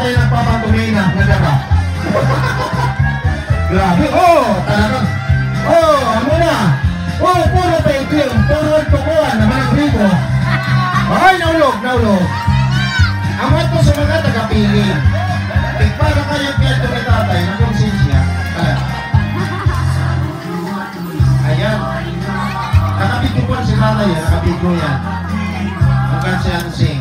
tatay nagpapatumina, nagkaka. Grabe, talagang. Ano na? Puro fake film, puro tukuan naman ang rito. Ay, naulog. Ang ato sa mga tagapili. Para kayong piyado ni tatay na konsensya. Ayan. Nakabidyo po si tatay yan, nakabidyo yan. Ang kansiyan sing.